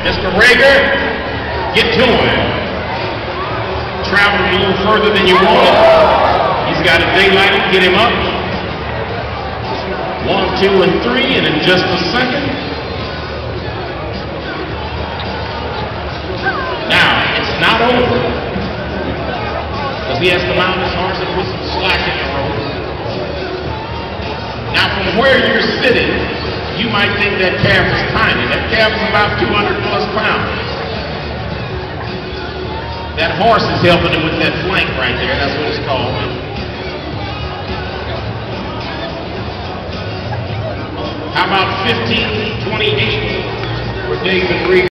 Mr. Rager, get to him. Traveled a little further than you wanted. He's got it daylighted. Get him up. 1, 2, and 3, and in just a second. Now, it's not over, because he has to mount his horse and put some slack in the rope. Now, from where you're sitting, you might think that calf is tiny. That calf is about 200 plus pounds. That horse is helping him with that flank right there. That's what it's called. How about 15:28 for David Reed?